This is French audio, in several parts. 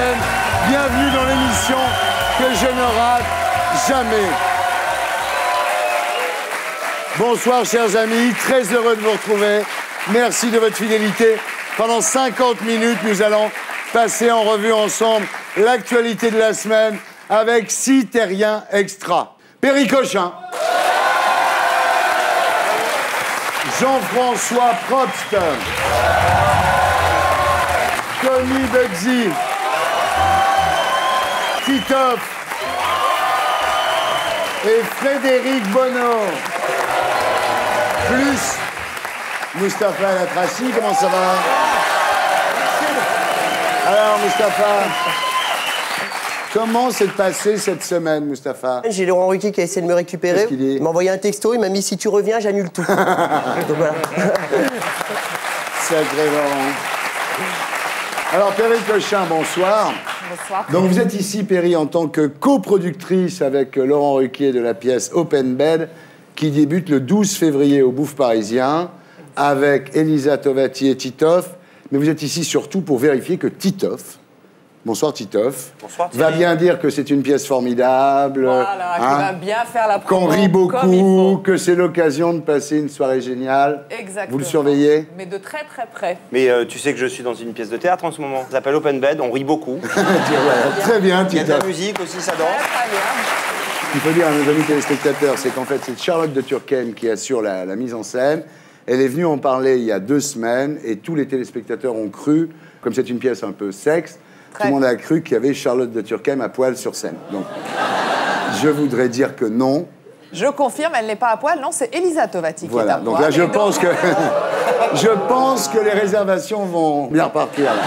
scène. Bienvenue dans l'émission que je ne rate jamais. Bonsoir, chers amis. Très heureux de vous retrouver. Merci de votre fidélité. Pendant 50 minutes, nous allons passer en revue ensemble l'actualité de la semaine avec 6 terriens extra. Perry Cochin. Jean-François Probst. Tommy Bugsy. Titoff. Et Frédéric Bonneau. Plus Mustapha Latrachi. Comment ça va? Alors, Mustapha, comment s'est passée cette semaine, Mustapha? J'ai Laurent Ruquier qui a essayé de me récupérer. Il m'a envoyé un texto, il m'a mis « Si tu reviens, j'annule tout ». Donc voilà. Sacré Laurent. Alors, Perry Cochin, bonsoir. Bonsoir. Donc, vous êtes ici, Perry, en tant que coproductrice avec Laurent Ruquier de la pièce Open Bed, qui débute le 12 février au Bouffe Parisien, avec Elisa Tovati et Titoff. Mais vous êtes ici surtout pour vérifier que Titoff, bonsoir Titoff, bonsoir, va bien dire que c'est une pièce formidable, voilà, qu'il va bien faire la promo, qu'on rit comme il beaucoup, faut. que c'est l'occasion de passer une soirée géniale. Exactement. Vous le surveillez? Mais de très très près. Mais tu sais que je suis dans une pièce de théâtre en ce moment. Ça s'appelle Open Bed, on rit beaucoup. Voilà, très bien, Il y a de la Titoff. musique aussi, ça Très danse. très bien. Ce qu'il faut dire à nos amis téléspectateurs, c'est qu'en fait, c'est Charlotte de Turckheim qui assure la mise en scène. Elle est venue en parler il y a 2 semaines et tous les téléspectateurs ont cru, comme c'est une pièce un peu sexe, tout le monde a cru qu'il y avait Charlotte de Turckheim à poil sur scène. Donc, je voudrais dire que non. Je confirme, elle n'est pas à poil. Non, c'est Elisa Tovati qui est à poil. Donc là, je pense que je pense que les réservations vont bien repartir. Là.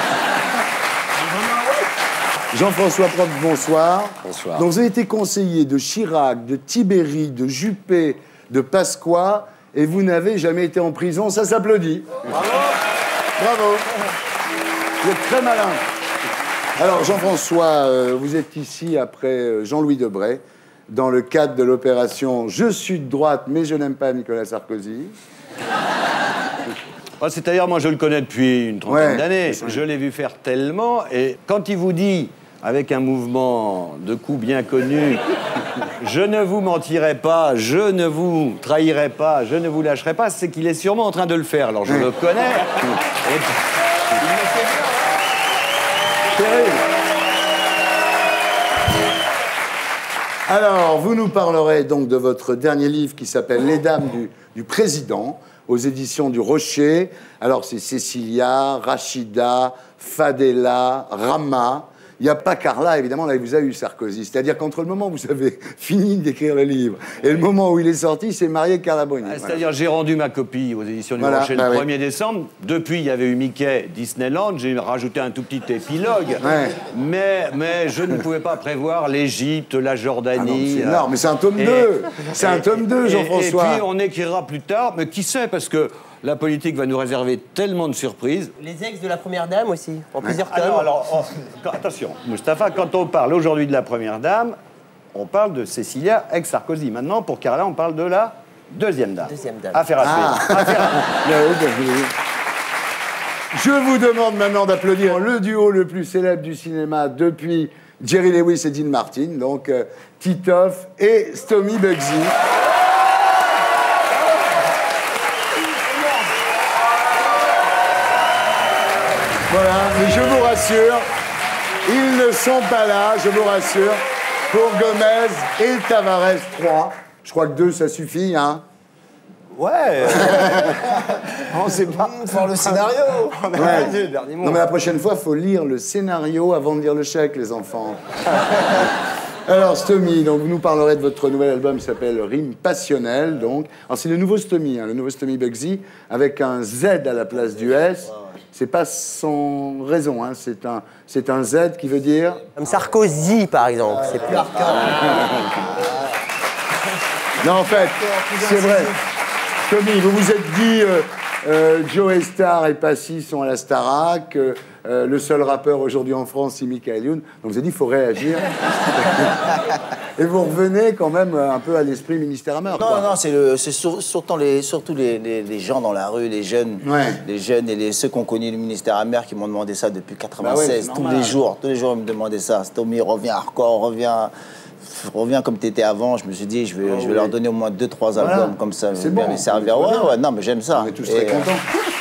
Jean-François Probst, bonsoir. Bonsoir. Donc vous avez été conseiller de Chirac, de Tibéri, de Juppé, de Pasqua, et vous n'avez jamais été en prison. Ça s'applaudit. Bravo. Bravo. Vous êtes très malin. Alors Jean-François, vous êtes ici après Jean-Louis Debré, dans le cadre de l'opération « Je suis de droite, mais je n'aime pas Nicolas Sarkozy ». C'est-à-dire, moi, je le connais depuis une trentaine d'années. c'est vrai. Je l'ai vu faire tellement. Et quand il vous dit, avec un mouvement de coups bien connu, « Je ne vous mentirai pas, je ne vous trahirai pas, je ne vous lâcherai pas », c'est qu'il est sûrement en train de le faire. Alors, je le connais. Et... Terrible. Alors, vous nous parlerez donc de votre dernier livre qui s'appelle « Les Dames du Président », aux éditions du Rocher. Alors, c'est Cécilia, Rachida, Fadela, Rama. Il n'y a pas Carla, évidemment, là, il vous a eu Sarkozy. C'est-à-dire qu'entre le moment où vous avez fini d'écrire le livre et le moment où il est sorti, c'est marié Carla Bruni. C'est-à-dire, j'ai rendu ma copie aux éditions du Voilà, Rocher bah le oui. 1er décembre. Depuis, il y avait eu Mickey, Disneyland. J'ai rajouté un tout petit épilogue. Ouais. Mais je ne pouvais pas prévoir l'Égypte, la Jordanie. C'est énorme, mais c'est un tome 2. C'est un tome 2, Jean-François. Et puis, on écrira plus tard. Mais qui sait, parce que la politique va nous réserver tellement de surprises. Les ex de la première dame aussi, en plusieurs tomes. Attention, Mustapha, quand on parle aujourd'hui de la première dame, on parle de Cécilia ex-Sarkozy. Maintenant, pour Carla, on parle de la deuxième dame. Deuxième dame. Affaire à suivre. Affaire à... Je vous demande maintenant d'applaudir le duo le plus célèbre du cinéma depuis Jerry Lewis et Dean Martin, donc Titoff et Tommy Bugsy. Voilà, mais je vous rassure, ils ne sont pas là, je vous rassure, pour Gomez et Tavares 3. Je crois que 2, ça suffit, hein. Ouais. On sait pas. Pour le scénario. Ouais. Non, mais la prochaine fois, il faut lire le scénario avant de lire le chèque, les enfants. Alors, Stomy, donc vous nous parlerez de votre nouvel album qui s'appelle Rime passionnelle, donc. Alors, c'est le nouveau Stomy, hein, le nouveau Stomy Bugsy, avec un Z à la place du S. C'est pas sans raison, hein, c'est un Z qui veut dire... Comme Sarkozy, par exemple. C'est plus hardcore. Non, en fait, c'est vrai. Stomy, vous vous êtes dit... Joe Star et Passy sont à la Starac. Le seul rappeur aujourd'hui en France, c'est Michael Youn. Donc vous avez dit, il faut réagir. Et vous revenez quand même un peu à l'esprit ministère amer. Non, c'est surtout les gens dans la rue, les jeunes et ceux qui ont connu le ministère amer qui m'ont demandé ça depuis 96. Tous les jours, ils me demandaient ça. Tommy, reviens hardcore, reviens comme t'étais avant. Je me suis dit, je vais leur donner au moins 2-3 albums comme ça. C'est bon. Les servir. Ouais, non, mais j'aime ça. On est tous très contents.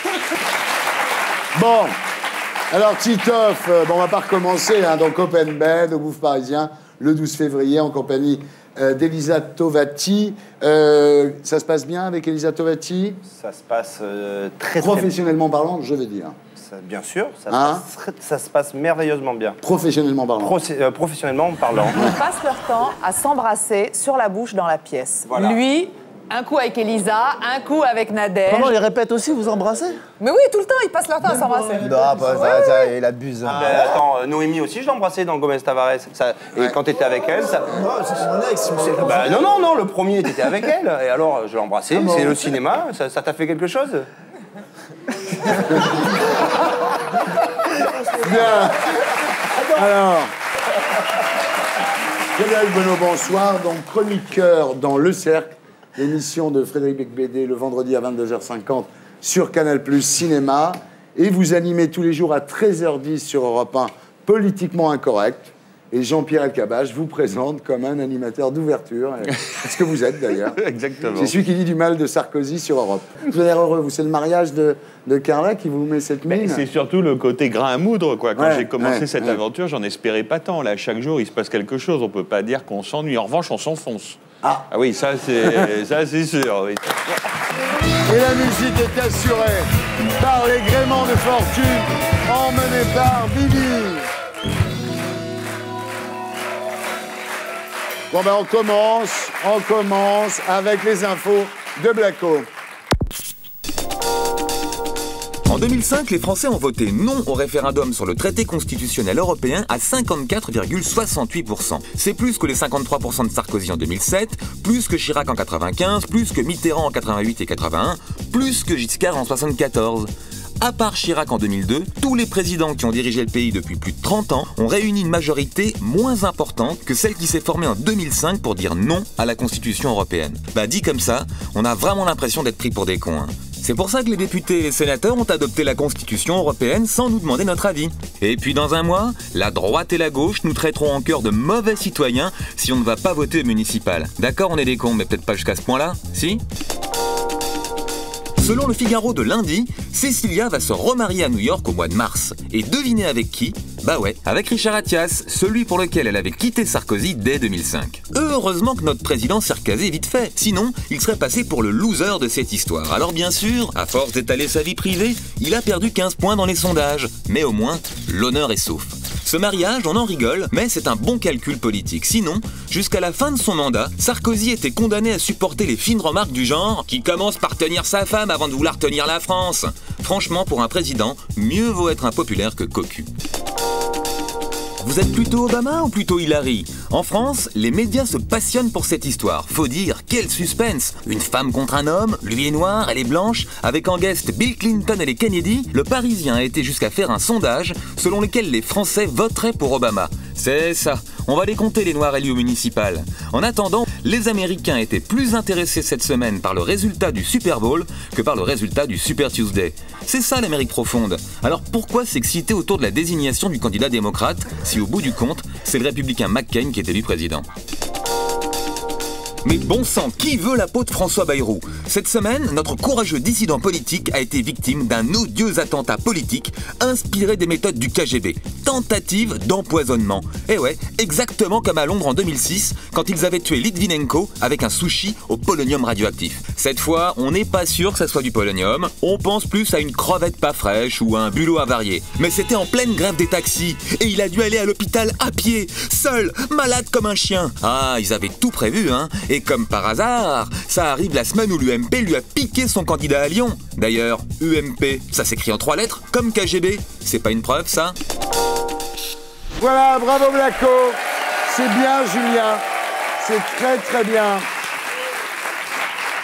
Bon, alors Titoff, on va pas recommencer, donc Open Bed au Bouffe Parisien, le 12 février, en compagnie d'Elisa Tovati. Ça se passe bien avec Elisa Tovati? Ça se passe très professionnellement parlant, je veux dire. Bien sûr, ça se passe merveilleusement bien. Professionnellement parlant. Professionnellement parlant. Ils passent leur temps à s'embrasser sur la bouche dans la pièce. Voilà. Lui, un coup avec Elisa, un coup avec Nadège. Comment ils répètent aussi, vous embrassez? Mais oui, tout le temps, ils passent leur temps à s'embrasser. Non, il abuse. Attends, Noémie aussi, je l'ai embrassée dans Gomez Tavares. Et quand t'étais avec elle, ça... c'est mon ex. Non, le premier, t'étais avec elle. Et alors, je l'ai embrassée, c'est le cinéma. Ça t'a fait quelque chose? Bien. Alors, Frédéric Benoît, bonsoir. Donc, chroniqueur dans Le Cercle, l'émission de Frédéric Becbédé le vendredi à 22h50 sur Canal+ Cinéma. Et vous animez tous les jours à 13h10 sur Europe 1, Politiquement Incorrect. Et Jean-Pierre Elkabbach vous présente comme un animateur d'ouverture. Ce que vous êtes d'ailleurs. Exactement. C'est celui qui dit du mal de Sarkozy sur Europe. Vous avez l'air heureux, vous. C'est le mariage de Carla qui vous met cette mine. C'est surtout le côté grain à moudre, quoi. Quand j'ai commencé cette aventure, j'en espérais pas tant. Là, chaque jour, il se passe quelque chose. On peut pas dire qu'on s'ennuie. En revanche, on s'enfonce. Ah oui, ça c'est sûr. Oui. Et la musique est assurée par les gréements de fortune, emmenés par Bibi. Bon ben on commence avec les infos de Blacko. En 2005, les Français ont voté non au référendum sur le traité constitutionnel européen à 54,68%. C'est plus que les 53% de Sarkozy en 2007, plus que Chirac en 95, plus que Mitterrand en 88 et 81, plus que Giscard en 74. À part Chirac en 2002, tous les présidents qui ont dirigé le pays depuis plus de 30 ans ont réuni une majorité moins importante que celle qui s'est formée en 2005 pour dire non à la Constitution européenne. Dit comme ça, on a vraiment l'impression d'être pris pour des cons. C'est pour ça que les députés et les sénateurs ont adopté la Constitution européenne sans nous demander notre avis. Et puis dans un mois, la droite et la gauche nous traiteront en cœur de mauvais citoyens si on ne va pas voter au municipal. D'accord, on est des cons, mais peut-être pas jusqu'à ce point-là, si ? Selon le Figaro de lundi, Cécilia va se remarier à New York au mois de mars. Et devinez avec qui ? Avec Richard Attias, celui pour lequel elle avait quitté Sarkozy dès 2005. Heureusement que notre président s'est recasé vite fait, sinon il serait passé pour le loser de cette histoire. Alors bien sûr, à force d'étaler sa vie privée, il a perdu 15 points dans les sondages. Mais au moins, l'honneur est sauf. Ce mariage, on en rigole, mais c'est un bon calcul politique. Sinon, jusqu'à la fin de son mandat, Sarkozy était condamné à supporter les fines remarques du genre « qui commence par tenir sa femme avant de vouloir tenir la France ». Franchement, pour un président, mieux vaut être impopulaire que cocu. Vous êtes plutôt Obama ou plutôt Hillary ? En France, les médias se passionnent pour cette histoire. Faut dire, quel suspense ! Une femme contre un homme, lui est noir, elle est blanche, avec en guest Bill Clinton et les Kennedy, le Parisien a été jusqu'à faire un sondage selon lequel les Français voteraient pour Obama. C'est ça, on va les compter les noirs élus au municipal. En attendant, les Américains étaient plus intéressés cette semaine par le résultat du Super Bowl que par le résultat du Super Tuesday. C'est ça l'Amérique profonde. Alors pourquoi s'exciter autour de la désignation du candidat démocrate si au bout du compte, c'est le républicain McCain qui est élu président ? Mais bon sang, qui veut la peau de François Bayrou ? Cette semaine, notre courageux dissident politique a été victime d'un odieux attentat politique inspiré des méthodes du KGB. Tentative d'empoisonnement. Et ouais, exactement comme à Londres en 2006, quand ils avaient tué Litvinenko avec un sushi au polonium radioactif. Cette fois, on n'est pas sûr que ça soit du polonium, on pense plus à une crevette pas fraîche ou à un bulot avarié. Mais c'était en pleine grève des taxis, et il a dû aller à l'hôpital à pied, seul, malade comme un chien. Ah, ils avaient tout prévu, hein. Et comme par hasard, ça arrive la semaine où l'UMP lui a piqué son candidat à Lyon. D'ailleurs, UMP, ça s'écrit en 3 lettres, comme KGB. C'est pas une preuve, ça ? Voilà, bravo Blacko. C'est bien, Julien. C'est très très bien.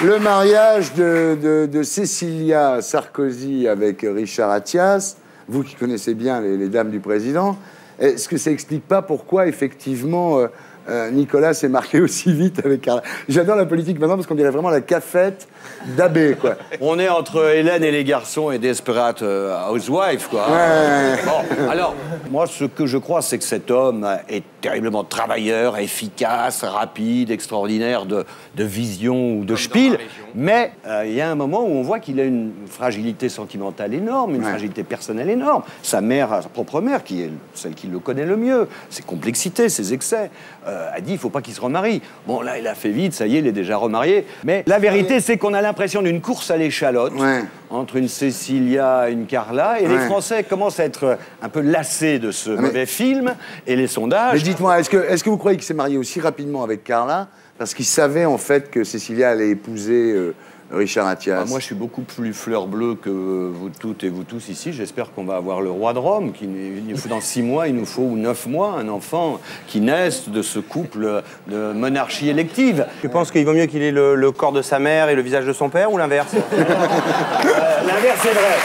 Le mariage de Cécilia Sarkozy avec Richard Attias, vous qui connaissez bien les dames du président, est-ce que ça explique pas pourquoi, effectivement, Nicolas s'est marié aussi vite avec Carla? J'adore la politique maintenant parce qu'on dirait vraiment la cafette d'Abbé, quoi. On est entre Hélène et les garçons et Desperate Housewives, quoi. Ouais. Bon, alors, moi, ce que je crois, c'est que cet homme est terriblement travailleur, efficace, rapide, extraordinaire de vision ou de spiel. Mais il y a un moment où on voit qu'il a une fragilité sentimentale énorme, une fragilité personnelle énorme. Sa mère, sa propre mère, qui est celle qui le connaît le mieux, ses complexités, ses excès, a dit il ne faut pas qu'il se remarie. Bon, là, il a fait vite, ça y est, il est déjà remarié. Mais la vérité, c'est qu'on a l'impression d'une course à l'échalote entre une Cécilia et une Carla. Et les Français commencent à être un peu lassés de ce mauvais film. Et les sondages... Mais dites-moi, est-ce que vous croyez qu'il s'est marié aussi rapidement avec Carla parce qu'il savait, en fait, que Cécilia allait épouser Richard Attias? Moi, je suis beaucoup plus fleur bleue que vous toutes et vous tous ici. J'espère qu'on va avoir le roi de Rome. Dans 6 mois, il nous faut, ou 9 mois, un enfant qui naisse de ce couple de monarchie élective. Tu penses qu'il vaut mieux qu'il ait le corps de sa mère et le visage de son père, ou l'inverse? L'inverse est vrai.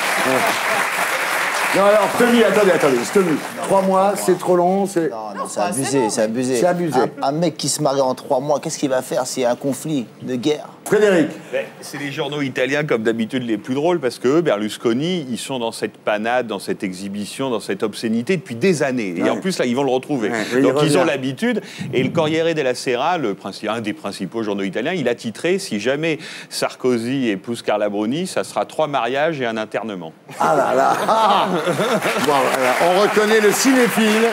Non, alors, Tony, attendez. Tony, 3 mois, c'est trop long, c'est... Non, c'est abusé, c'est abusé. C'est abusé. Un mec qui se marie en 3 mois, qu'est-ce qu'il va faire s'il y a un conflit de guerre? Frédéric. C'est les journaux italiens, comme d'habitude, les plus drôles, parce que Berlusconi, ils sont dans cette panade, dans cette exhibition, dans cette obscénité depuis des années. Et en plus, là, ils vont le retrouver. Donc, ils ont l'habitude. Et le Corriere della Sera, un des principaux journaux italiens, il a titré « Si jamais Sarkozy épouse Carla Bruni, ça sera 3 mariages et un internement. » Ah là là. Bon, on reconnaît le cinéphile.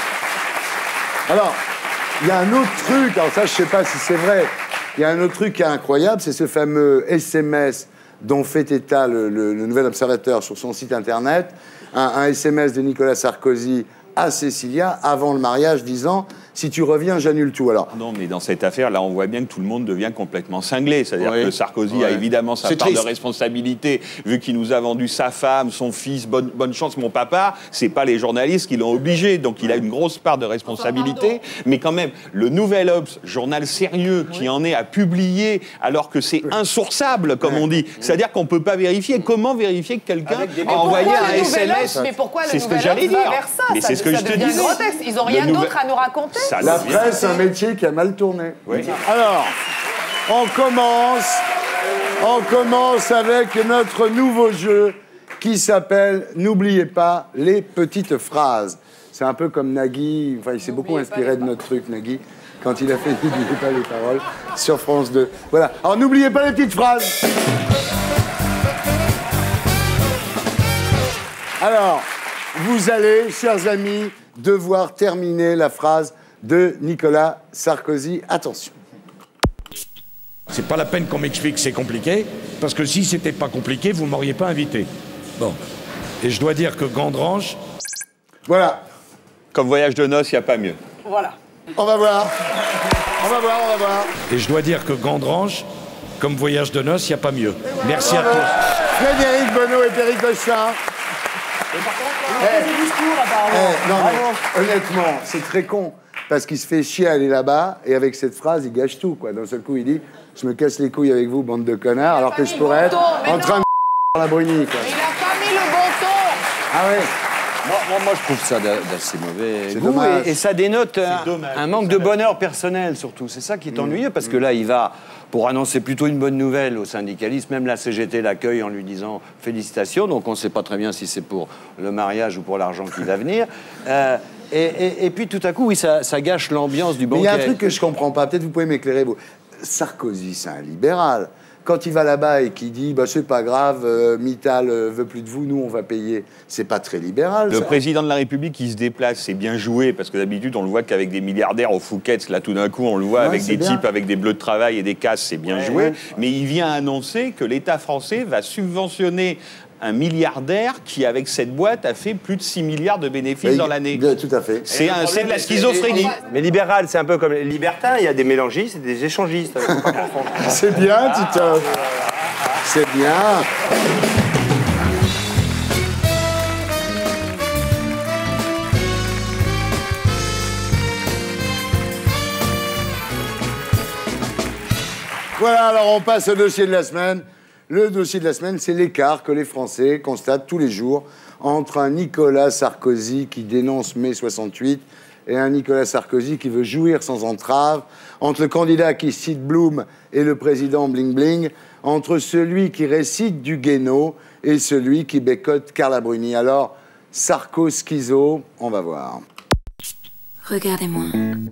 Alors, il y a un autre truc, alors ça, je sais pas si c'est vrai, il y a un autre truc qui est incroyable, c'est ce fameux SMS dont fait état le Nouvel Observateur sur son site internet, un SMS de Nicolas Sarkozy à Cécilia avant le mariage disant « Si tu reviens, j'annule tout ». Alors, non, mais dans cette affaire, là, on voit bien que tout le monde devient complètement cinglé. C'est-à-dire que Sarkozy a évidemment sa part de responsabilité, vu qu'il nous a vendu sa femme, son fils, bonne chance, mon papa. C'est pas les journalistes qui l'ont obligé, donc il a une grosse part de responsabilité. Mais quand même, le Nouvel Obs, journal sérieux, qui en est à publier, alors que c'est insourçable, comme on dit. C'est-à-dire qu'on peut pas vérifier. Comment vérifier que quelqu'un a envoyé un SMS? Mais pourquoi c'est ce que j'allais dire. Mais c'est ce que je te disais. Ils ont rien d'autre à nous raconter. La presse, c'est un métier qui a mal tourné. Oui. Alors, on commence avec notre nouveau jeu qui s'appelle « N'oubliez pas les petites phrases ». C'est un peu comme Nagui, enfin, il s'est beaucoup inspiré de notre truc, Nagui, quand il a fait « N'oubliez pas les paroles » sur France 2. Voilà. Alors, n'oubliez pas les petites phrases. Alors, vous allez, chers amis, devoir terminer la phrase de Nicolas Sarkozy. Attention. C'est pas la peine qu'on m'explique que c'est compliqué, parce que si c'était pas compliqué, vous m'auriez pas invité. Bon. Et je dois dire que Gandrange... Voilà. Comme voyage de noces, il n'y a pas mieux. Voilà. On va voir. Et je dois dire que Gandrange, comme voyage de noces, il n'y a pas mieux. Merci à tous. Frédéric Bonneau et Péric Cochin. Non, mais honnêtement, c'est très con. Parce qu'il se fait chier à aller là-bas, et avec cette phrase, il gâche tout, quoi. D'un seul coup, il dit « Je me casse les couilles avec vous, bande de connards, alors que je pourrais être en train de dans la Bruni, quoi. » Il a pas mis le bon ton. Ah ouais. Moi, je trouve ça d'assez mauvais C'est goût, dommage. et ça dénote un manque de bonheur personnel, surtout. C'est ça qui est ennuyeux, parce que là, il va, pour annoncer plutôt une bonne nouvelle aux syndicalistes, même la CGT l'accueille en lui disant « Félicitations », donc on ne sait pas très bien si c'est pour le mariage ou pour l'argent qui va venir. Et puis, tout à coup, oui, ça gâche l'ambiance du banquet. Mais il y a un truc que je comprends pas, peut-être vous pouvez m'éclairer, vous. Sarkozy, c'est un libéral. Quand il va là-bas et qu'il dit bah, « c'est pas grave, Mittal veut plus de vous, nous on va payer », c'est pas très libéral. Le président de la République qui se déplace, c'est bien joué, parce que d'habitude on le voit qu'avec des milliardaires au Fouquet's, là tout d'un coup on le voit avec des types avec des bleus de travail et des casses, c'est bien joué. Mais il vient annoncer que l'État français va subventionner un milliardaire qui, avec cette boîte, a fait plus de 6 milliards de bénéfices dans l'année. Tout à fait. C'est de la schizophrénie. Mais libéral, c'est un peu comme les libertins, il y a des mélangistes et des échangistes. C'est bien, Titoff. C'est bien. Voilà, alors on passe au dossier de la semaine. Le dossier de la semaine, c'est l'écart que les Français constatent tous les jours entre un Nicolas Sarkozy qui dénonce mai 68 et un Nicolas Sarkozy qui veut jouir sans entrave, entre le candidat qui cite Blum et le président Bling Bling, entre celui qui récite du Guénaud et celui qui bécote Carla Bruni. Alors, Sarko-schizo, on va voir. Regardez-moi,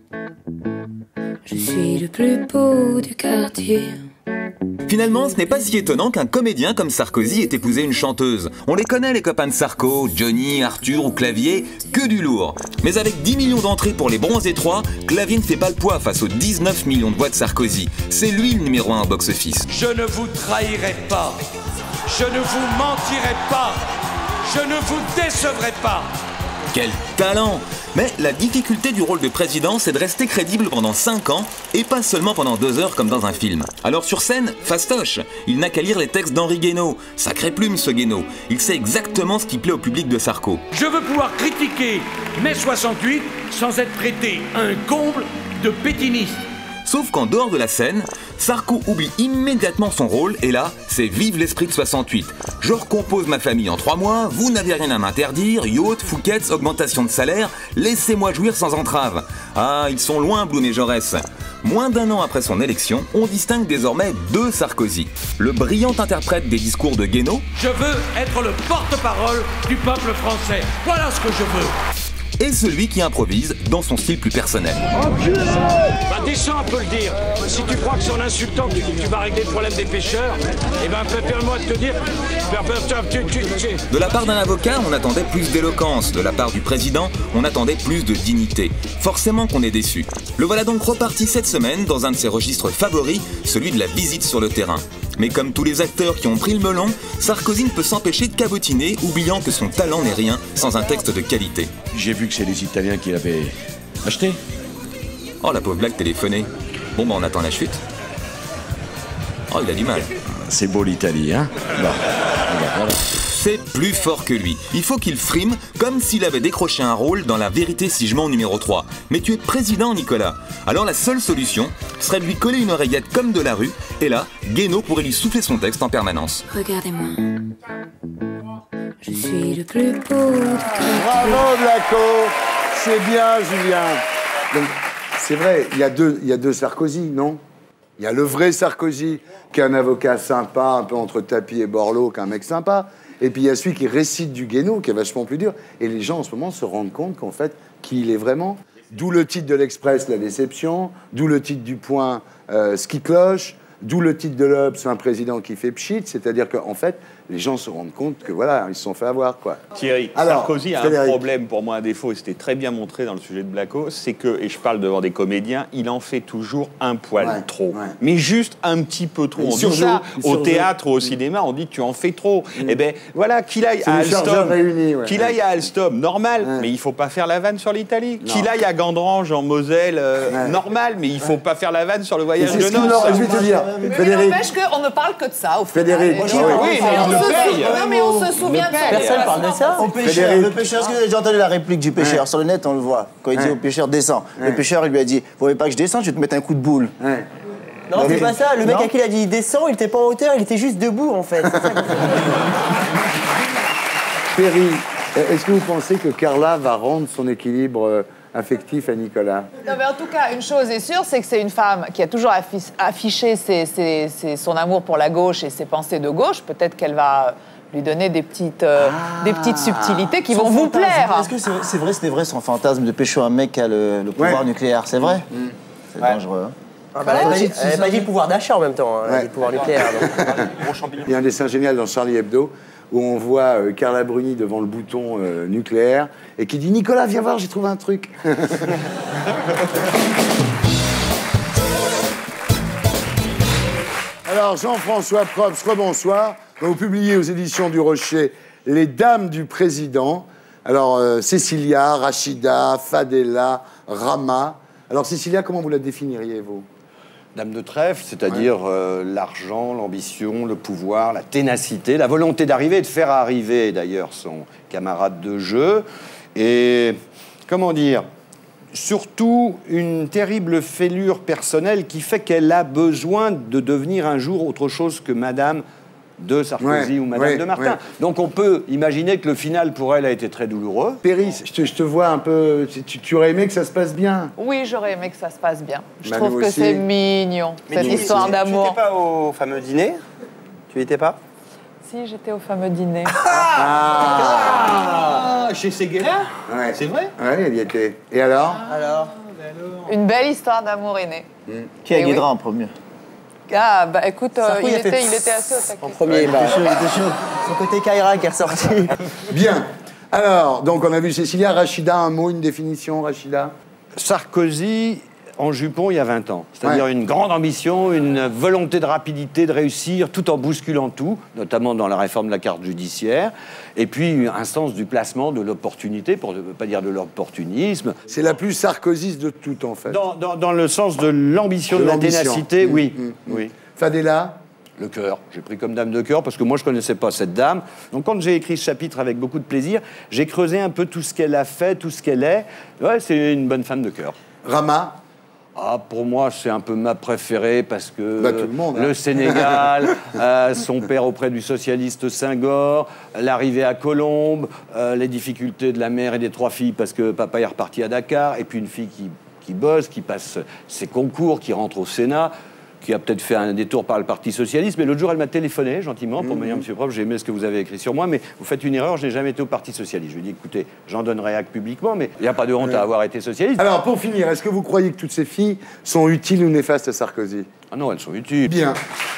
je suis le plus beau du quartier. Finalement, ce n'est pas si étonnant qu'un comédien comme Sarkozy ait épousé une chanteuse. On les connaît, les copains de Sarko, Johnny, Arthur ou Clavier, que du lourd. Mais avec 10 millions d'entrées pour les Bronzés 3, Clavier ne fait pas le poids face aux 19 millions de voix de Sarkozy. C'est lui le numéro 1 au box-office. Je ne vous trahirai pas, je ne vous mentirai pas, je ne vous décevrai pas. Quel talent! Mais la difficulté du rôle de président, c'est de rester crédible pendant 5 ans et pas seulement pendant 2 heures comme dans un film. Alors sur scène, fastoche, il n'a qu'à lire les textes d'Henri Guénaud. Sacré plume ce Guénaud. Il sait exactement ce qui plaît au public de Sarko. Je veux pouvoir critiquer mai 68 sans être traité un comble de pétiniste. Sauf qu'en dehors de la scène, Sarko oublie immédiatement son rôle et là, c'est vive l'esprit de 68. Je recompose ma famille en 3 mois, vous n'avez rien à m'interdire, yacht, Fouquet's, augmentation de salaire, laissez-moi jouir sans entrave. Ah, ils sont loin Blum et Jaurès. Moins d'1 an après son élection, on distingue désormais 2 Sarkozy. Le brillant interprète des discours de Guénaud. Je veux être le porte-parole du peuple français. Voilà ce que je veux. Et celui qui improvise dans son style plus personnel. Bah descends, on peut le dire. Si tu crois que c'est en insultant que tu vas régler le problème des pêcheurs, eh ben permets-moi de te dire... De la part d'un avocat, on attendait plus d'éloquence. De la part du président, on attendait plus de dignité. Forcément qu'on est déçu. Le voilà donc reparti cette semaine dans un de ses registres favoris, celui de la visite sur le terrain. Mais comme tous les acteurs qui ont pris le melon, Sarkozy ne peut s'empêcher de cabotiner, oubliant que son talent n'est rien sans un texte de qualité. J'ai vu que c'est les Italiens qui l'avaient acheté. Oh, la pauvre blague téléphonée. Bon, bah on attend la chute. Oh, il a du mal. C'est beau l'Italie, hein? Bon, voilà. C'est plus fort que lui. Il faut qu'il frime comme s'il avait décroché un rôle dans La Vérité si je mens numéro 3. Mais tu es président, Nicolas. Alors la seule solution serait de lui coller une oreillette comme de la rue, et là, Guénaud pourrait lui souffler son texte en permanence. Regardez-moi, je suis le plus beau du quartier. Bravo, Blacko. C'est bien, Julien. Donc, c'est vrai, il y a deux Sarkozy, non? Il y a le vrai Sarkozy, qui est un avocat sympa, un peu entre tapis et Borloo, qui est un mec sympa. Et puis il y a celui qui récite du Guénaud, qui est vachement plus dur. Et les gens, en ce moment, se rendent compte qu'en fait, qui il est vraiment. D'où le titre de l'Express, La Déception. D'où le titre du Point, Ce qui cloche. D'où le titre de l'Obs, Un président qui fait pchit. C'est-à-dire qu'en fait, les gens se rendent compte que voilà, ils se sont fait avoir, quoi. Thierry, alors, Sarkozy a un problème, pour moi, un défaut, et c'était très bien montré dans le sujet de Blacko, c'est que, et je parle devant des comédiens, il en fait toujours un poil trop. Ouais. Mais juste un petit peu trop. On dit ça au théâtre ou au cinéma, on dit tu en fais trop. Eh bien, voilà, qu'il aille à Alstom, qu'il aille à Alstom, normal, mais il ne faut pas faire la vanne sur l'Italie. Qu'il aille à Gandrange, en Moselle, normal, mais il ne faut pas faire la vanne sur le voyage de noces. Je vais te dire, Frédéric. Mais n'empêche qu'on ne parle que de ça, au final. Frédéric, non, mais on se souvient de ça. Personne parle de ça. Le pêcheur, est-ce que vous avez déjà entendu la réplique du pêcheur? Sur le net, on le voit. Quand il dit au pêcheur, descends. Le pêcheur, il lui a dit, vous voulez pas que je descende, je vais te mettre un coup de boule. Non, c'est pas ça. Le mec à qui il a dit descends, il était pas en hauteur, il était juste debout, en fait. Perry, est-ce que vous pensez que Carla va rendre son équilibre affectif à Nicolas? Non, mais en tout cas, une chose est sûre, c'est que c'est une femme qui a toujours affiché son amour pour la gauche et ses pensées de gauche. Peut-être qu'elle va lui donner des petites subtilités qui vont vous plaire. Est-ce que c'était vrai son fantasme de pécho un mec qui a le pouvoir nucléaire? C'est vrai? C'est dangereux. Hein. Ah bah, elle n'a pas dit le pouvoir d'achat en même temps, hein, elle a dit le pouvoir nucléaire. Il y a un dessin génial dans Charlie Hebdo où on voit Carla Bruni devant le bouton nucléaire et qui dit « Nicolas, viens voir, j'ai trouvé un truc ». Alors, Jean-François Probst, rebonsoir. Vous publiez aux éditions du Rocher « Les Dames du Président ». Alors, Cécilia, Rachida, Fadela, Rama. Alors, Cécilia, comment vous la définiriez, vous? Dame de trèfle, c'est-à-dire l'argent, l'ambition, le pouvoir, la ténacité, la volonté d'arriver et de faire arriver, d'ailleurs, son camarade de jeu. Et, comment dire, surtout une terrible fêlure personnelle qui fait qu'elle a besoin de devenir un jour autre chose que Madame de Sarkozy ou Madame de Martin. Donc on peut imaginer que le final pour elle a été très douloureux. Péris, je te vois un peu... Tu aurais aimé que ça se passe bien? Oui, j'aurais aimé que ça se passe bien. Je Manu trouve que aussi. c'est mignon, cette histoire Tu d'amour. n'étais pas au fameux dîner? Tu y étais pas? Si, j'étais au fameux dîner. Chez Séguéla? Ouais. C'est vrai? Ouais, il y était. Et alors? Une belle histoire d'amour est née. Qui a Eh Guédra en premier? Ah, bah écoute, Sarko, il il a fait était assez au taquet. En premier, bah, il était chaud. Son côté Kaira qui est ressorti. Bien. Alors, donc on a vu Cécilia. Rachida, un mot, une définition, Rachida? Sarkozy en jupon il y a 20 ans. C'est-à-dire une grande ambition, une volonté de rapidité, de réussir, tout en bousculant tout, notamment dans la réforme de la carte judiciaire, et puis un sens du placement, de l'opportunité, pour ne pas dire de l'opportunisme. C'est la plus sarkozyste de toutes, en fait. Dans le sens de l'ambition, de la ténacité, oui. Oui. Fadela? Le cœur. J'ai pris comme dame de cœur parce que moi, je ne connaissais pas cette dame. Donc, quand j'ai écrit ce chapitre avec beaucoup de plaisir, j'ai creusé un peu tout ce qu'elle a fait, tout ce qu'elle est. Ouais, c'est une bonne femme de cœur. Rama? Pour moi, c'est un peu ma préférée parce que tout le monde, hein. le Sénégal, son père auprès du socialiste Senghor, l'arrivée à Colombes, les difficultés de la mère et des 3 filles parce que papa est reparti à Dakar, et puis une fille qui bosse, qui passe ses concours, qui rentre au Sénat, qui a peut-être fait un détour par le Parti socialiste, mais l'autre jour, elle m'a téléphoné gentiment pour me dire « Monsieur Prof, j'ai aimé ce que vous avez écrit sur moi, mais vous faites une erreur, je n'ai jamais été au Parti socialiste. » Je lui ai dit « Écoutez, j'en donnerai acte publiquement, mais il n'y a pas de honte à avoir été socialiste. » Alors, pour finir, est-ce que vous croyez que toutes ces filles sont utiles ou néfastes à Sarkozy? Ah non, elles sont utiles. Bien.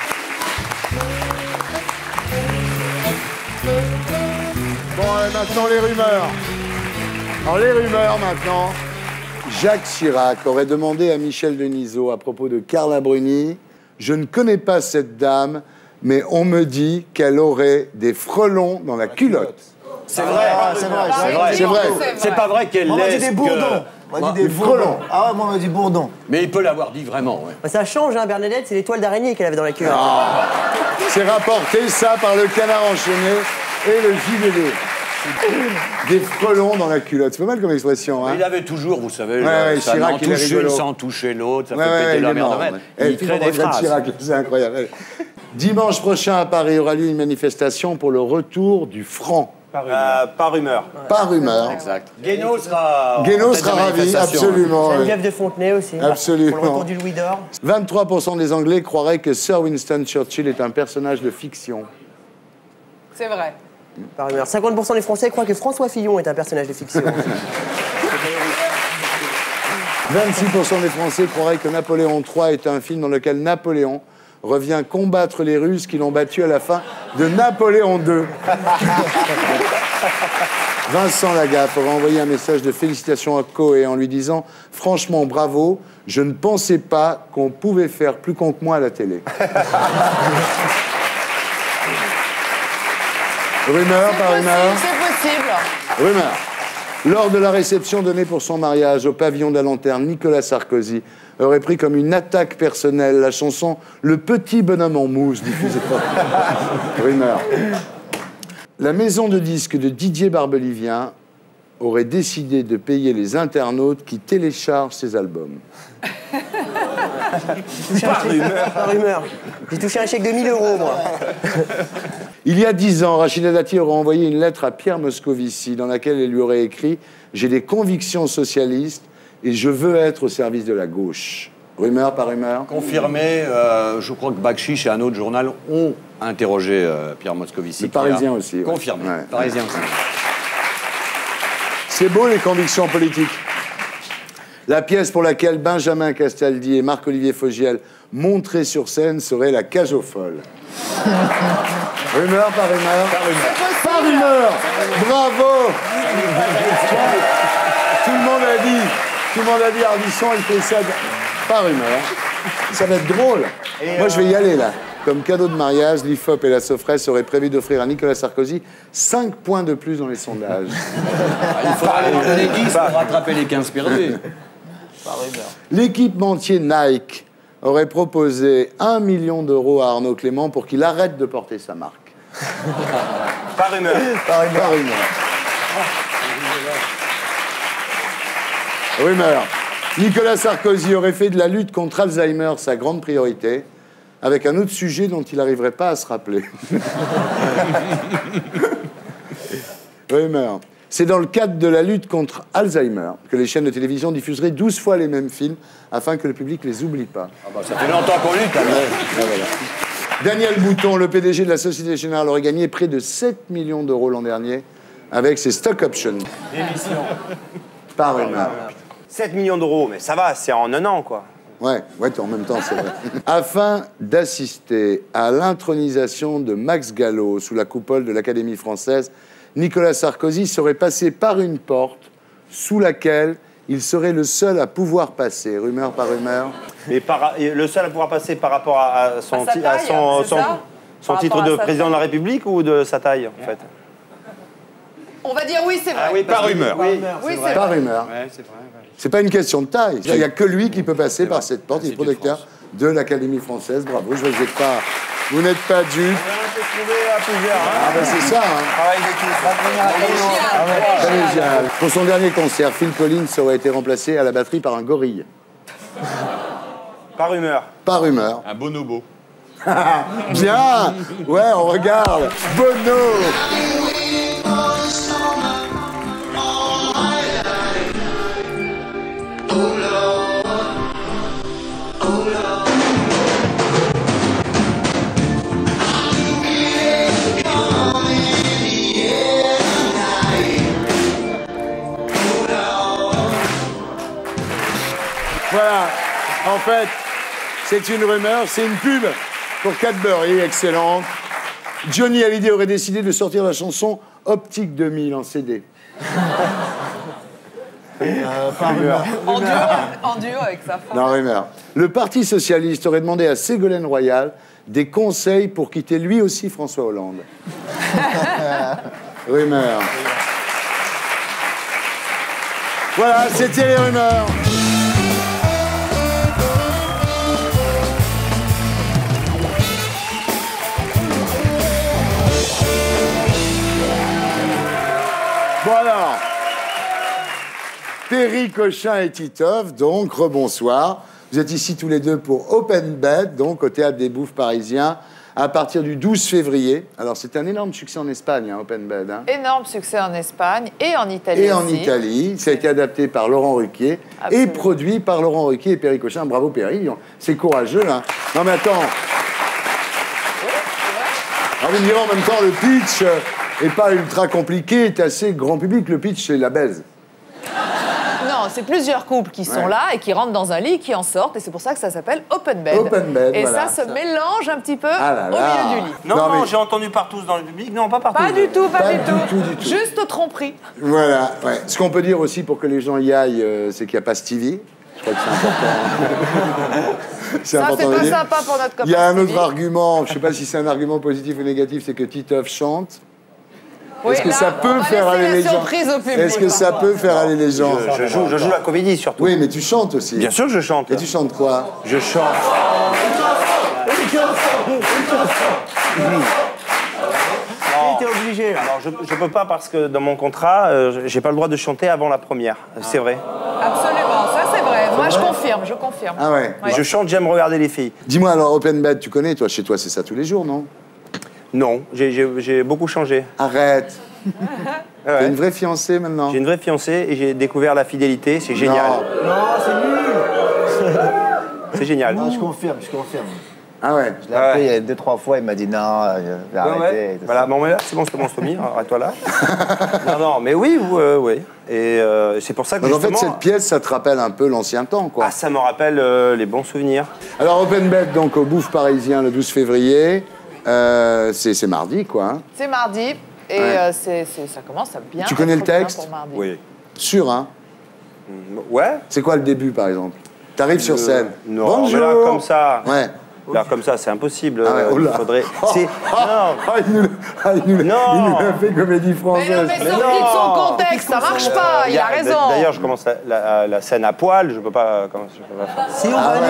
Bon, maintenant, les rumeurs. Alors, les rumeurs, maintenant. Jacques Chirac aurait demandé à Michel Denisot à propos de Carla Bruni « Je ne connais pas cette dame, mais on me dit qu'elle aurait des frelons dans la culotte. » C'est vrai, c'est vrai. C'est vrai. C'est pas vrai qu'elle On m'a dit laisse des bourdons. On m'a dit des frelons. Ah ouais, moi on m'a dit bourdon. Mais il peut l'avoir dit vraiment, ouais. Bah, ça change, hein, Bernadette, c'est les toiles d'araignée qu'elle avait dans la culotte. C'est rapporté, ça, par le Canard enchaîné et le JDD. Des frelons dans la culotte. C'est pas mal comme expression, hein. Il avait toujours, vous savez, ça Chirac, n'en il est touche rigolo. une sans toucher l'autre, ça fait péter la merde de mettre. Il crée des phrases. Chirac, c'est incroyable. Dimanche prochain, à Paris, aura lieu une manifestation pour le retour du franc. Par rumeur. Par rumeur. Exact. Guénaud sera ravi, absolument. Geneviève de Fontenay aussi. Absolument. Pour le retour du Louis d'Or. 23% des Anglais croiraient que Sir Winston Churchill est un personnage de fiction. C'est vrai. Par rumeur. 50% des Français croient que François Fillon est un personnage de fiction. 26% des Français croiraient que Napoléon III est un film dans lequel Napoléon revient combattre les Russes qui l'ont battu à la fin de Napoléon II. Vincent Lagaffe aurait envoyé un message de félicitations à Coé en lui disant « Franchement, bravo, je ne pensais pas qu'on pouvait faire plus con que moi à la télé. » Rumeur par rumeur. C'est possible. Rumeur. Lors de la réception donnée pour son mariage au pavillon de la Lanterne, Nicolas Sarkozy aurait pris comme une attaque personnelle la chanson « Le petit bonhomme en mousse » diffusée par... Rumeur. La maison de disques de Didier Barbelivien aurait décidé de payer les internautes qui téléchargent ses albums. Par rumeur. J'ai touché un chèque de 1 000 €, moi. Il y a 10 ans, Rachida Dati aurait envoyé une lettre à Pierre Moscovici dans laquelle elle lui aurait écrit « J'ai des convictions socialistes et je veux être au service de la gauche ». Rumeur par rumeur. Confirmé, je crois que Bakchiche et un autre journal ont interrogé Pierre Moscovici. Le Parisien aussi. Ouais. Confirmé. Ouais. Parisien aussi. C'est beau, les convictions politiques. La pièce pour laquelle Benjamin Castaldi et Marc-Olivier Fogiel montraient sur scène serait La Cage aux folles. Rumeur par rumeur. Par rumeur. Bravo. Tout le monde a dit Ardisson, il fait ça par rumeur. Ça va être drôle. Moi, je vais y aller, là. Comme cadeau de mariage, l'IFOP et la Sofresse auraient prévu d'offrir à Nicolas Sarkozy 5 points de plus dans les sondages. Il faudra aller en donner 10 pour rattraper les 15 perdus. L'équipementier Nike aurait proposé 1 million d'euros à Arnaud Clément pour qu'il arrête de porter sa marque. Par rumeur. Par rumeur. Rumeur. Nicolas Sarkozy aurait fait de la lutte contre Alzheimer sa grande priorité, avec un autre sujet dont il n'arriverait pas à se rappeler. Rumeur. C'est dans le cadre de la lutte contre Alzheimer que les chaînes de télévision diffuseraient 12 fois les mêmes films afin que le public les oublie pas. Ah bah, ça fait longtemps qu'on lutte, alors. Voilà. Daniel Bouton, le PDG de la Société Générale, aurait gagné près de 7 millions d'euros l'an dernier avec ses stock options. Émission. Par rumeur. 7 millions d'euros, mais ça va, c'est en un an, quoi. Ouais, en même temps, c'est vrai. Afin d'assister à l'intronisation de Max Gallo sous la coupole de l'Académie française, Nicolas Sarkozy serait passé par une porte sous laquelle il serait le seul à pouvoir passer. Rumeur par rumeur. Mais le seul à pouvoir passer par rapport à son titre de président de la République ou de sa taille, en fait? On va dire oui, c'est vrai. Ah oui, par rumeur. Oui, c'est vrai. Par rumeur. Ouais, c'est vrai. C'est pas une question de taille. Il n'y a que lui qui peut passer par cette porte. Il est protecteur de l'Académie française. Bravo, je vous ai pas. Vous n'êtes pas dupes. Ah ben c'est ça. Hein. Pour son dernier concert, Phil Collins aurait été remplacé à la batterie par un gorille. Par rumeur. Par rumeur. Un bonobo. Bien. Ouais, on regarde. Bono. Voilà, en fait, c'est une rumeur, c'est une pub pour Cadbury, excellente. Johnny Hallyday aurait décidé de sortir la chanson Optique 2000 en CD. En duo avec sa femme. Non, rumeur. Le Parti socialiste aurait demandé à Ségolène Royal des conseils pour quitter lui aussi François Hollande. Rumeur. Voilà, c'était les rumeurs. Bon alors, Perry, Cochin et Titoff, donc, rebonsoir. Vous êtes ici tous les deux pour Open Bed, donc au Théâtre des Bouffes parisiens, à partir du 12 février. Alors, c'est un énorme succès en Espagne, hein, Open Bed. Hein. Énorme succès en Espagne et en Italie et aussi. En Italie. Ça a été adapté par Laurent Ruquier. Absolument. Et produit par Laurent Ruquier et Perry Cochin. Bravo, Perry. C'est courageux, là. Non, mais attends. Oui, c'est vrai. Alors, vous me direz, en même temps, le pitch est pas ultra compliqué, est assez grand public. Le pitch, c'est la baise. Non, c'est plusieurs couples qui sont là et qui rentrent dans un lit, qui en sortent, et c'est pour ça que ça s'appelle Open Bed. Open Bed, et voilà. ça se mélange un petit peu au milieu du lit. Non, mais... j'ai entendu partout dans le public. Non, pas partout. Pas du tout, pas du tout. Du tout. Juste aux tromperies. Voilà, ouais. Ce qu'on peut dire aussi pour que les gens y aillent, c'est qu'il n'y a pas Stevie. Je crois que c'est important. Ça, c'est pas sympa pour notre copain. Il y a un autre argument, je ne sais pas si c'est un argument positif ou négatif, c'est que Titoff chante. Oui, est-ce que ça peut faire aller les gens? Est-ce que ça peut faire aller les gens? Je joue la comédie surtout. Oui, mais tu chantes aussi. Bien sûr que je chante. Et tu chantes quoi? Je chante. T'es obligé. Alors, je peux pas parce que dans mon contrat, j'ai pas le droit de chanter avant la première. C'est vrai. Absolument, ça c'est vrai. Moi, je confirme. Ah ouais. Je chante, j'aime regarder les filles. Dis-moi alors, Open Bed, tu connais, toi, chez toi, c'est ça tous les jours, non? Non, j'ai beaucoup changé. Arrête. Ouais. T'as une vraie fiancée maintenant? J'ai une vraie fiancée et j'ai découvert la fidélité, c'est génial. Non, c'est nul. C'est génial. Non, je confirme. Ah ouais. Je l'ai appelé 2-3 fois, il m'a dit non, je vais arrêter. Voilà, bon, mais là, c'est bon, Stomy, arrête-toi là. non, mais oui. Et c'est pour ça que donc justement... en fait, cette pièce, ça te rappelle un peu l'ancien temps, quoi. Ah, ça me rappelle les bons souvenirs. Alors, Open Bed, donc, au Bouffe parisien, le 12 février. C'est mardi, quoi. Hein. C'est mardi, et ouais. Ça commence à bien. Tu connais le texte? Pour mardi. Oui. Sûr, hein? Ouais. C'est quoi le début, par exemple? T'arrives sur scène. Non, bonjour. mais là, comme ça... Ouais. Là, comme ça, c'est impossible. Ah ouais, oh là. Il faudrait... Il nous a fait comédie française. Mais sorti de son contexte, ça marche pas, il a raison. D'ailleurs, je commence la scène à poil, je peux pas faire. Si on va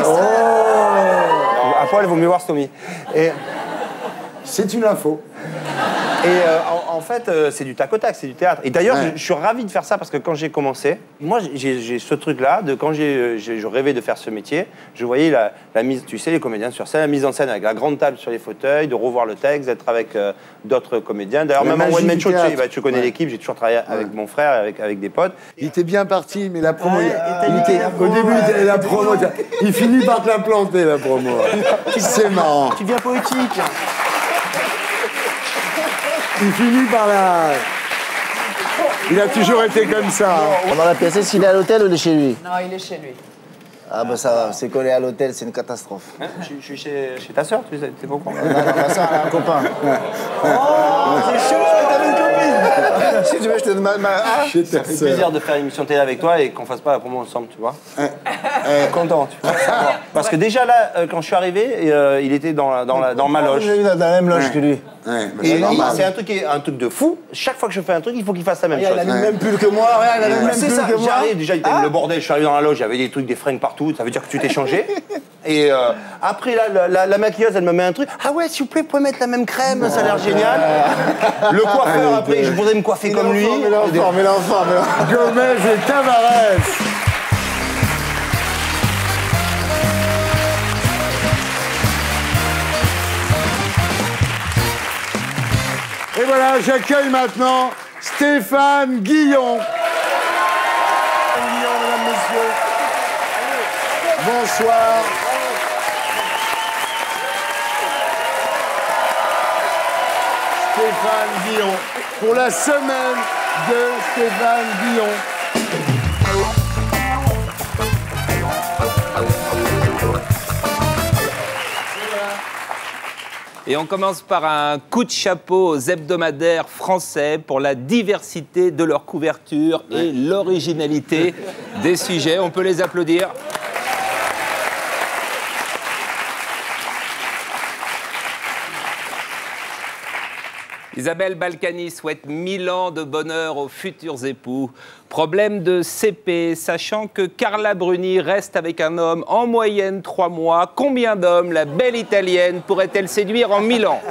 À poil, il vaut mieux voir Stomy. C'est une info. Et En fait, c'est du tac au tac, c'est du théâtre. Et d'ailleurs, je suis ravi de faire ça parce que quand j'ai commencé, moi, j'ai ce truc-là, de quand je rêvais de faire ce métier, je voyais la mise, tu sais, les comédiens sur scène, la mise en scène avec la grande table sur les fauteuils, de revoir le texte, d'être avec d'autres comédiens. D'ailleurs, même en one-man show, tu connais l'équipe, j'ai toujours travaillé avec mon frère, avec des potes. Il était bien parti, mais la promo... au début, la promo... Il finit par te la planter, la promo. C'est marrant. Tu deviens poétique. Il finit par la... Il a toujours été comme ça. On en a pensé s'il est à l'hôtel ou il est chez lui? Non, il est chez lui. Ah bah ça va, c'est collé à l'hôtel, c'est une catastrophe. Hein, je suis chez ta sœur, tu sais, t'es pas au courant? Non, ma sœur, elle a un copain. Oh, c'est chaud, je peux une copine. Si tu veux, je te demande ça fait plaisir de faire une émission télé avec toi et qu'on fasse pas la promo ensemble, tu vois. Content, tu vois. Parce que déjà là, quand je suis arrivé, il était dans ma loge. J'ai eu dans la même loge que lui. Et c'est un truc de fou. Chaque fois que je fais un truc, il faut qu'il fasse la même chose. Il a le même pull que moi, il a le même pull que moi. J'arrive, déjà, il était le bordel. Je suis arrivé dans la loge, il y avait des trucs, des fringues partout. Ça veut dire que tu t'es changé. Et après, là, la maquilleuse, elle me met un truc. Ah ouais, s'il vous plaît, vous pouvez mettre la même crème, ça a l'air génial. Le coiffeur, après, je voudrais me coiffer comme lui. Mais l'enfant. Gomez et Tavares. Et voilà, j'accueille maintenant Stéphane Guillon. Mesdames, messieurs. Bonsoir. Stéphane Guillon. Pour la semaine de Stéphane Guillon. Et on commence par un coup de chapeau aux hebdomadaires français pour la diversité de leur couverture et l'originalité des sujets. On peut les applaudir. Isabelle Balkany souhaite 1000 ans de bonheur aux futurs époux. Problème de CP, sachant que Carla Bruni reste avec un homme en moyenne 3 mois. Combien d'hommes la belle italienne pourrait-elle séduire en 1000 ans?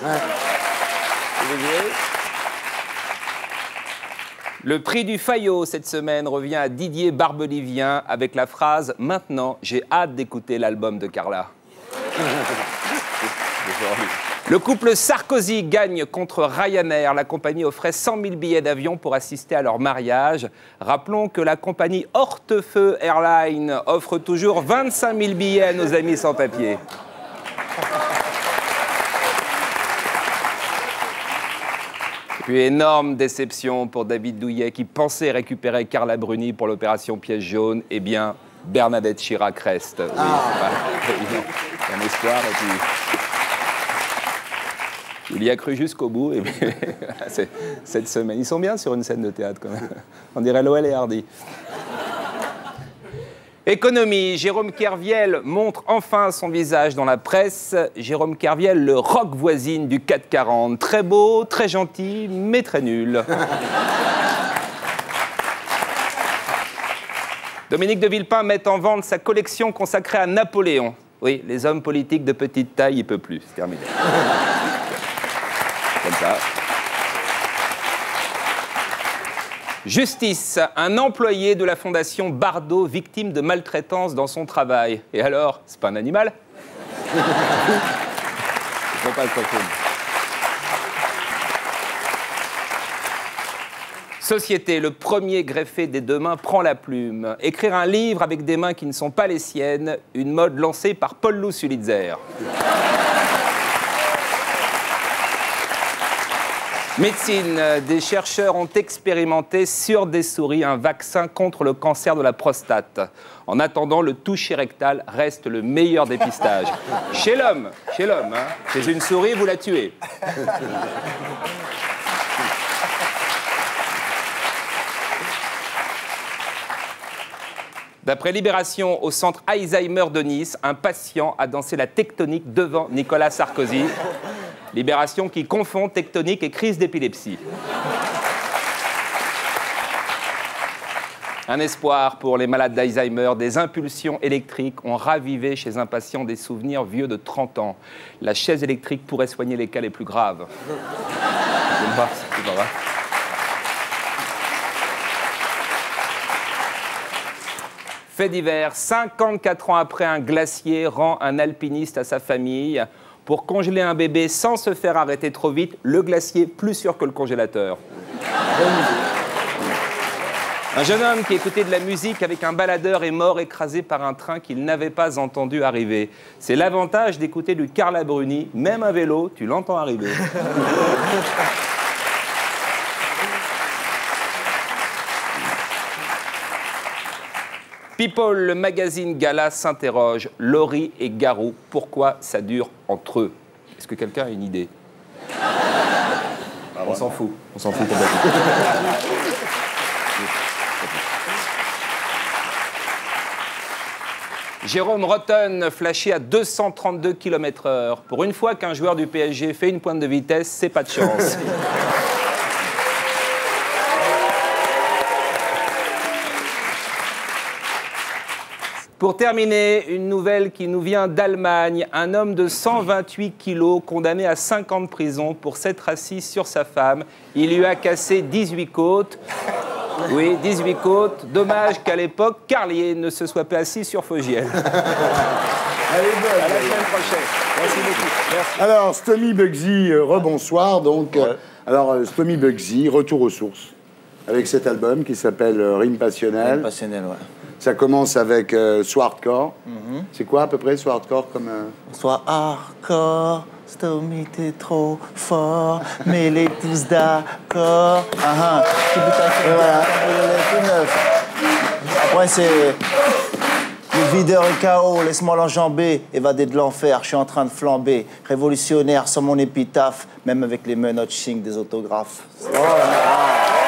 Le prix du Fayot cette semaine revient à Didier Barbelivien avec la phrase « Maintenant, j'ai hâte d'écouter l'album de Carla ». Le couple Sarkozy gagne contre Ryanair. La compagnie offrait 100 000 billets d'avion pour assister à leur mariage. Rappelons que la compagnie Hortefeux Airlines offre toujours 25 000 billets à nos amis sans papier. Et puis énorme déception pour David Douillet qui pensait récupérer Carla Bruni pour l'opération Piège jaune. Eh bien, Bernadette Chirac reste. Oui, c'est un espoir. Et puis... Il y a cru jusqu'au bout. Et puis, cette semaine, ils sont bien sur une scène de théâtre, quand même. On dirait Loël et Hardy. Économie. Jérôme Kerviel montre enfin son visage dans la presse. Jérôme Kerviel, le rock voisine du 440. Très beau, très gentil, mais très nul. Dominique de Villepin met en vente sa collection consacrée à Napoléon. Oui, les hommes politiques de petite taille, il ne peut plus. C'est terminé. Comme ça. Justice. Un employé de la fondation Bardot, victime de maltraitance dans son travail. Et alors, c'est pas un animal? Je vois pas le costume. Société, le premier greffé des 2 mains prend la plume. Écrire un livre avec des mains qui ne sont pas les siennes, une mode lancée par Paul Sulitzer. Médecine, des chercheurs ont expérimenté sur des souris un vaccin contre le cancer de la prostate. En attendant, le toucher rectal reste le meilleur dépistage. Chez l'homme, hein. Chez une souris, vous la tuez. D'après Libération, au centre Alzheimer de Nice, un patient a dansé la tectonique devant Nicolas Sarkozy. Libération qui confond tectonique et crise d'épilepsie. Un espoir pour les malades d'Alzheimer. Des impulsions électriques ont ravivé chez un patient des souvenirs vieux de 30 ans. La chaise électrique pourrait soigner les cas les plus graves. C'est pas grave. Fait divers, 54 ans après, un glacier rend un alpiniste à sa famille. Pour congeler un bébé sans se faire arrêter trop vite, le glacier plus sûr que le congélateur. Un jeune homme qui écoutait de la musique avec un baladeur est mort écrasé par un train qu'il n'avait pas entendu arriver. C'est l'avantage d'écouter du Carla Bruni. Même à vélo, tu l'entends arriver. People, le magazine Gala s'interroge. Laurie et Garou, pourquoi ça dure entre eux? Est-ce que quelqu'un a une idée? On s'en fout. On s'en fout complètement. Jérôme Rotten, flashé à 232 km/h. Pour une fois qu'un joueur du PSG fait une pointe de vitesse, c'est pas de chance. Pour terminer, une nouvelle qui nous vient d'Allemagne. Un homme de 128 kilos, condamné à 5 ans de prison pour s'être assis sur sa femme. Il lui a cassé 18 côtes. Oui, 18 côtes. Dommage qu'à l'époque, Carlier ne se soit pas assis sur Fogiel. Allez, bonne. À la semaine prochaine. Merci beaucoup. Merci. Alors, Stomy Bugsy, rebonsoir. Donc, alors, Stomy Bugsy, retour aux sources, avec cet album qui s'appelle Rime Passionnelle. Rime Passionnelle, ouais. Ça commence avec Soit Hardcore. C'est quoi à peu près Soit Hardcore comme... Soit Hardcore, Stomy t'es trop fort, mais les tous d'accord. Voilà. Après c'est... Le videur est KO, laisse-moi l'enjamber, évadé de l'enfer, je suis en train de flamber. Révolutionnaire sans mon épitaphe, même avec les menottes ching des autographes. Oh là là.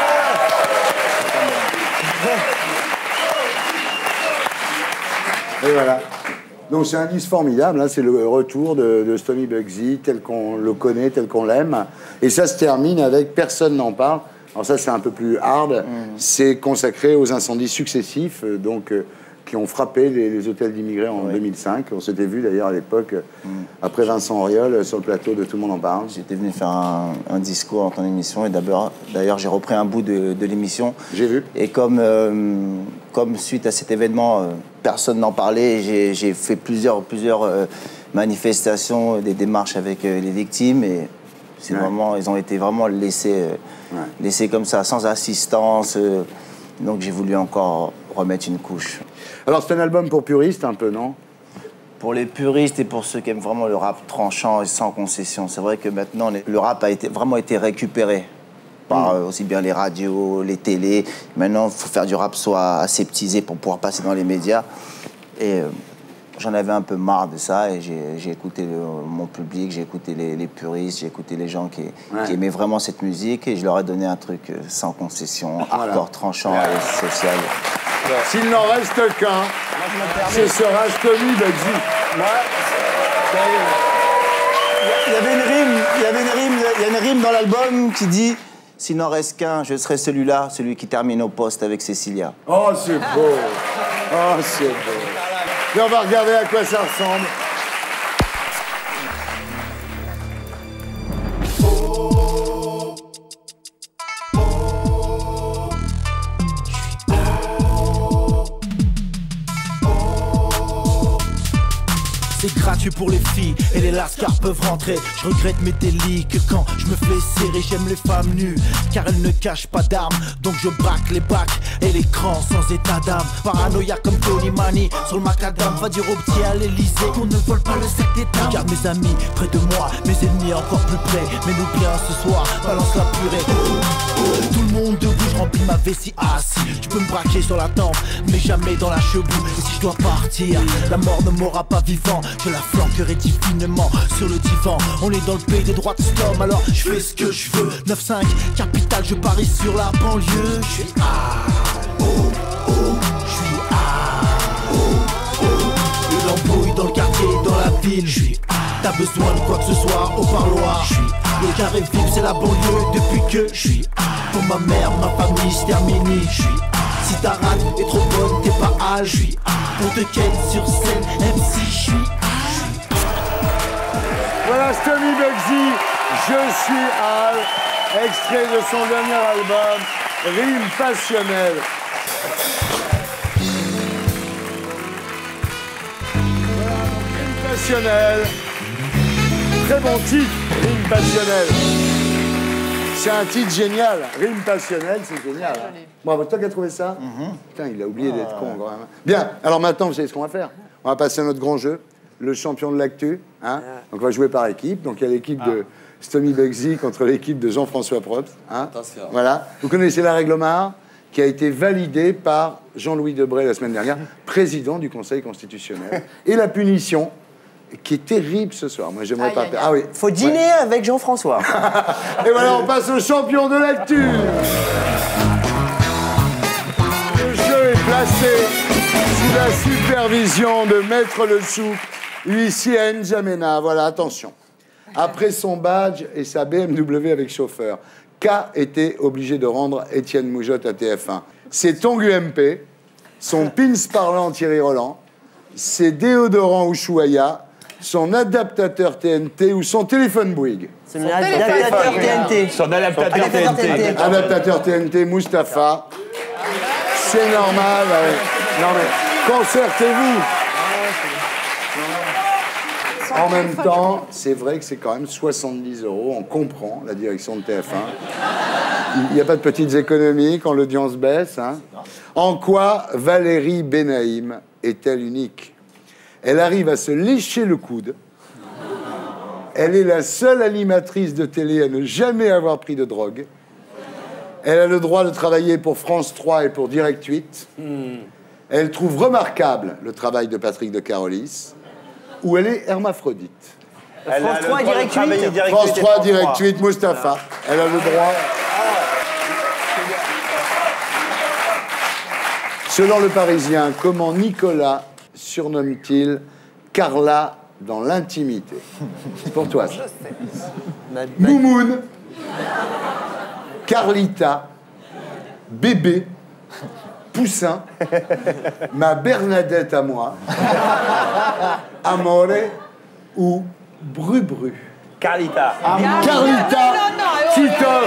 Et voilà. Donc c'est un disque formidable, hein, c'est le retour de Stomy Bugsy tel qu'on le connaît, tel qu'on l'aime. Et ça se termine avec Personne n'en parle. Alors ça c'est un peu plus hard. C'est consacré aux incendies successifs qui ont frappé les hôtels d'immigrés en 2005. On s'était vu d'ailleurs à l'époque, après Vincent Auriol, sur le plateau de Tout le monde en parle. J'étais venu faire un discours dans ton émission et d'ailleurs j'ai repris un bout de l'émission. J'ai vu. Et comme suite à cet événement, personne n'en parlait, j'ai fait plusieurs manifestations, des démarches avec les victimes et c'est vraiment, ils ont été vraiment laissés comme ça, sans assistance. Donc j'ai voulu encore remettre une couche. Alors c'est un album pour puristes un peu, non? Pour les puristes et pour ceux qui aiment vraiment le rap tranchant et sans concession. C'est vrai que maintenant, le rap a vraiment été récupéré par aussi bien les radios, les télés. Maintenant, il faut faire du rap soit aseptisé pour pouvoir passer dans les médias. Et j'en avais un peu marre de ça et j'ai écouté mon public, j'ai écouté les puristes, j'ai écouté les gens qui aimaient vraiment cette musique et je leur ai donné un truc sans concession, hardcore, tranchant et social. S'il n'en reste qu'un, ce sera Stomy Bugsy. Il y a une rime dans l'album qui dit « S'il n'en reste qu'un, je serai celui-là, celui qui termine au poste avec Cécilia. » Oh, c'est beau. Oh, c'est beau. Et on va regarder à quoi ça ressemble. C'est gratuit pour les filles et les lascars peuvent rentrer. Je regrette mes délits que quand je me fais serrer. J'aime les femmes nues car elles ne cachent pas d'armes. Donc je braque les bacs et l'écran sans état d'âme. Paranoïa comme Tony Mani sur le macadam. Va dire au petit à l'Elysée qu'on ne vole pas le sac des dames. Garde mes amis près de moi, mes ennemis encore plus près. Mais nous bien ce soir, balance la purée. Tout le monde debout, je remplis ma vessie assis. Tu peux me braquer sur la tempe, mais jamais dans la cheveux. Et si je dois partir, la mort ne m'aura pas vivant. Je la flanquerai divinement sur le divan. On est dans le pays des droits de l'homme, alors je fais ce que je veux. 9-5, capitale, je parie sur la banlieue. Je suis une embrouille dans le quartier, dans la ville. Je suis t'as besoin de quoi que ce soit au parloir. Je suis le carré vif, c'est la banlieue depuis que je suis pour ma mère, ma famille, c'est terminé. Je suis si ta rate est trop bonne, t'es pas hal. Je suis pour te ken sur scène, MC, je suis. Voilà Stomy Bugsy, je suis Al. extrait de son dernier album, Rime passionnelle. Rime passionnelle. Très bon titre, Rime passionnelle. C'est un titre génial. Rime passionnelle, c'est génial. Hein. Bravo, toi qui as trouvé ça Putain, il a oublié d'être con quand même. Bien, alors maintenant, vous savez ce qu'on va faire. On va passer à notre grand jeu, le champion de l'actu. Hein. Donc on va jouer par équipe. Donc il y a l'équipe de Stomy Bugsy contre l'équipe de Jean-François Probst. Hein. Attention. Voilà. Vous connaissez la règle Omar, qui a été validée par Jean-Louis Debré la semaine dernière, président du Conseil constitutionnel. Et la punition, qui est terrible ce soir. Moi, j'aimerais pas... Ah oui. Faut dîner avec Jean-François. Et voilà, on passe au champion de l'actu. Le jeu est placé sous la supervision de Maître Le Souk, huissier N'Djamena. Voilà, attention. Après son badge et sa BMW avec chauffeur, qu'a été obligé de rendre Étienne Moujotte à TF1 ? Ses tongs UMP, son pins parlant Thierry Roland, ses déodorants Ushuaïa, son adaptateur TNT ou son téléphone Bouygues. Son adaptateur TNT. Son adaptateur TNT. Adaptateur TNT, Mustapha. C'est normal. Non mais, concertez-vous. En même temps, c'est vrai que c'est quand même 70 €. On comprend la direction de TF1. Il n'y a pas de petites économies quand l'audience baisse. Hein. En quoi Valérie Benaïm est-elle unique ? Elle arrive à se lécher le coude. Elle est la seule animatrice de télé à ne jamais avoir pris de drogue. Elle a le droit de travailler pour France 3 et pour Direct 8. Elle trouve remarquable le travail de Patrick de Carolis. Ou elle est hermaphrodite. France 3 et Direct 8. France 3, Direct 8, Mustapha. Elle a le droit. Selon le Parisien, comment Nicolas surnomme-t-il Carla dans l'intimité? C'est pour toi, ça. Moumoune, Carlita, Bébé, Poussin, ma Bernadette à moi, Amore ou Bru-Bru. Carlita. Carlita, Titoff.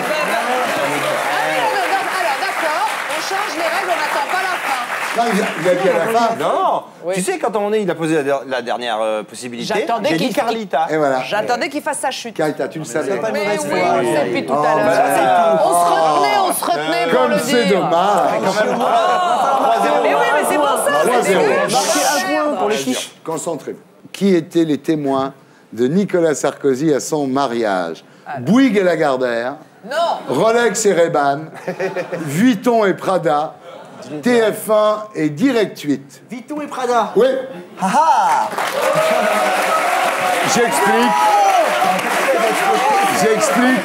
Alors, d'accord, on change les règles, on n'attend pas la fin. Non, il a dit à la fin. Non, tu sais, quand il a posé la dernière possibilité, j'ai dit Carlita. Et voilà. J'attendais qu'il fasse sa chute. Carlita, tu le savais. Mais oui, on le sait depuis tout à l'heure. On se retenait pour le dire. Comme c'est dommage. Mais oui, mais c'est pour ça. 3-0. Marquez un point pour les fiches. Concentrez-vous. Qui étaient les témoins de Nicolas Sarkozy à son mariage? Bouygues et Lagardère. Non. Rolex et Ray-Ban. Vuitton et Prada. TF1 et Direct 8. Vuitton et Prada. Oui. Ah J'explique.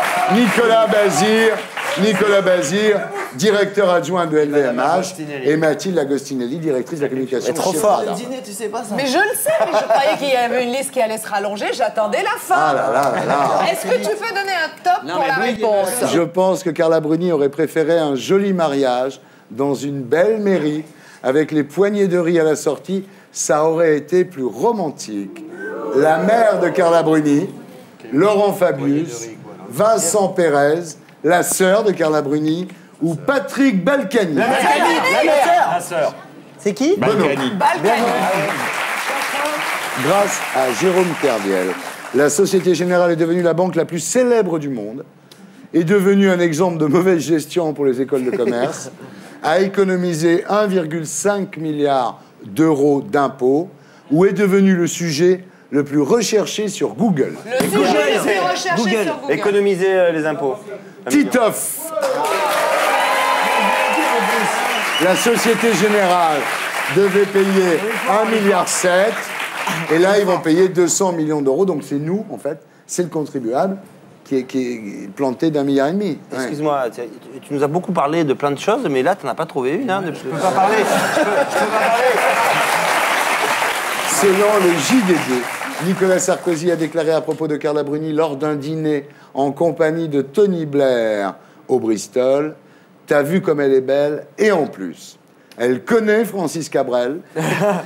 Nicolas Bazir, directeur adjoint de LVMH, et Mathilde Agostinelli, directrice de la communication. Trop fort. Tu sais pas ça. Mais je le sais, mais je croyais qu'il y avait une liste qui allait se rallonger, j'attendais la fin. Ah là là là là. Est-ce que tu peux donner un top pour la réponse? Je pense que Carla Bruni aurait préféré un joli mariage dans une belle mairie, avec les poignées de riz à la sortie. Ça aurait été plus romantique. La mère de Carla Bruni, Laurent Fabius, Vincent Pérez, la sœur de Carla Bruni, ou Patrick Balkany. La sœur. C'est qui? Balkany. Grâce à Jérôme Kerviel, la Société Générale est devenue la banque la plus célèbre du monde, est devenue un exemple de mauvaise gestion pour les écoles de commerce, a économisé 1,5 milliard d'euros d'impôts, ou est devenu le sujet le plus recherché sur Google. Le sujet le plus recherché sur Google. Économiser les impôts. Titoff. La Société Générale devait payer 1,7 milliard. Et là, ils vont payer 200 millions d'euros. Donc c'est nous, en fait, c'est le contribuable qui est planté d'1,5 milliard. Excuse-moi, tu nous as beaucoup parlé de plein de choses, mais là, tu n'en as pas trouvé une. Hein, je peux pas parler. Je peux pas parler. Selon le JDD, Nicolas Sarkozy a déclaré à propos de Carla Bruni lors d'un dîner en compagnie de Tony Blair au Bristol: « T'as vu comme elle est belle, et en plus, elle connaît Francis Cabrel,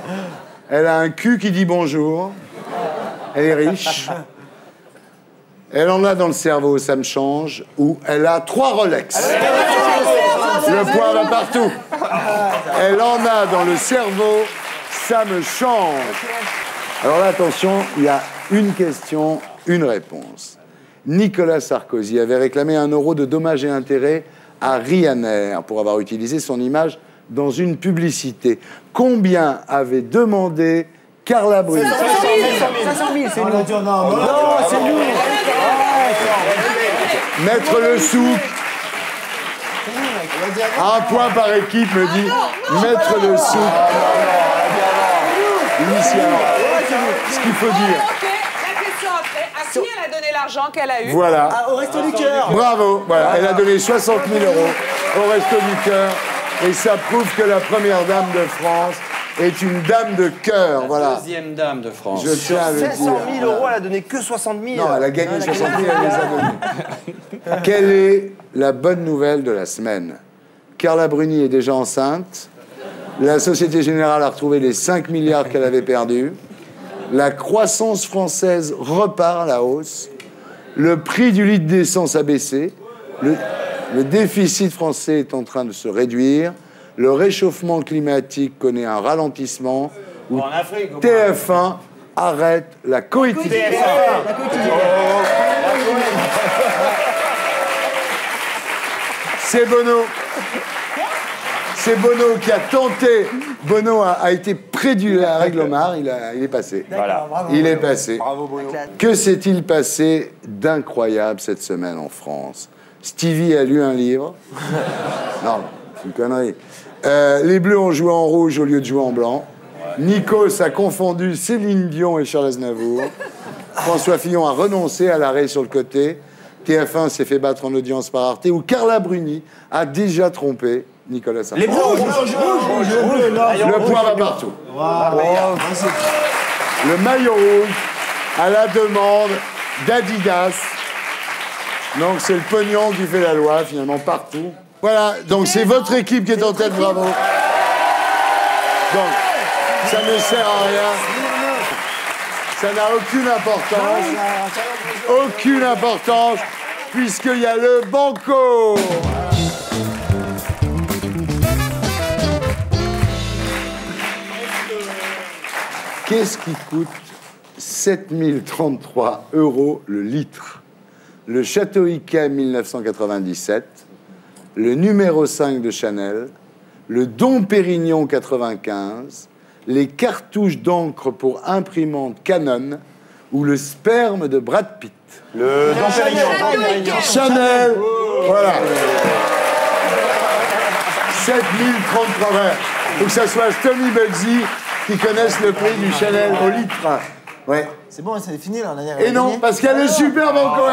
elle a un cul qui dit bonjour, elle est riche, Elle en a dans le cerveau, ça me change, ou elle a 3 Rolex. Le point va partout. Elle en a dans le cerveau, ça me change. Alors là, attention, il y a une question, une réponse. Nicolas Sarkozy avait réclamé 1 euro de dommages et intérêts à Ryanair pour avoir utilisé son image dans une publicité. Combien avait demandé Carla Bruni? 500 000, c'est nous. Non, c'est nous. Maître Le Souk, un point par équipe, me dit Maître Le Souk. Ce qu'il faut dire. La question après, à qui elle a donné l'argent qu'elle a eu? Voilà. Au Resto du Cœur. Bravo. Voilà. Elle a donné 60 000 euros au Resto du Cœur. Et ça prouve que la première dame de France est une dame de cœur. Voilà. Deuxième dame de France. Je tiens à le dire. 500 000 euros, elle a donné que 60 000. Non, elle a gagné 60 000, elle les a donnés. Quelle est la bonne nouvelle de la semaine? Carla Bruni est déjà enceinte. La Société Générale a retrouvé les 5 milliards qu'elle avait perdus. La croissance française repart à la hausse. Le prix du litre d'essence a baissé. Le déficit français est en train de se réduire. Le réchauffement climatique connaît un ralentissement. Où TF1 arrête la coïncidence. C'est Bono. C'est Bono qui a tenté. Bono a été près du règlement, il est passé. Voilà. Il est passé. Bravo, Bono. Que s'est-il passé d'incroyable cette semaine en France? Stevie a lu un livre. Non, c'est une connerie. Les Bleus ont joué en rouge au lieu de jouer en blanc. Nikos a confondu Céline Dion et Charles Aznavour. François Fillon a renoncé à l'arrêt sur le côté. TF1 s'est fait battre en audience par Arte. Où Carla Bruni a déjà trompé Nicolas Sarkozy. Les Bleus, Le point va partout. Le maillot rouge à la demande d'Adidas. Donc c'est le pognon qui fait la loi, finalement, partout. Voilà, donc c'est votre équipe qui est en tête, bravo. Donc, ça ne sert à rien. Ça n'a aucune importance. Aucune importance, puisqu'il y a le banco. Qu'est-ce qui coûte 7033 € le litre? Le Château Yquem 1997, le numéro 5 de Chanel, le Dom Pérignon 95, les cartouches d'encre pour imprimante Canon ou le sperme de Brad Pitt. Le Dom Pérignon. Chanel. Voilà. 7033 €. Il faut que ça soit Tommy Bugsy qui connaisse le prix du Chanel au litre. Ouais. C'est bon, c'est fini là. Et non, parce qu'il y a le super banco.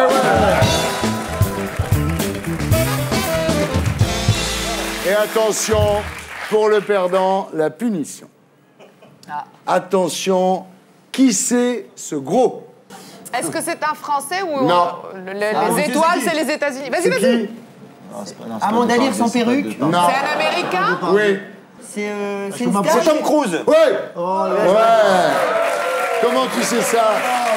Et attention, pour le perdant, la punition. Attention, qui c'est ce gros? Est-ce que c'est un Français ou non. Les étoiles, c'est les États-Unis? Vas-y, vas-y. Amanda Lear sans perruque? Non. C'est un Américain? Oui. C'est C'est Tom Cruise. Ouais. Ouais. Comment tu sais ça?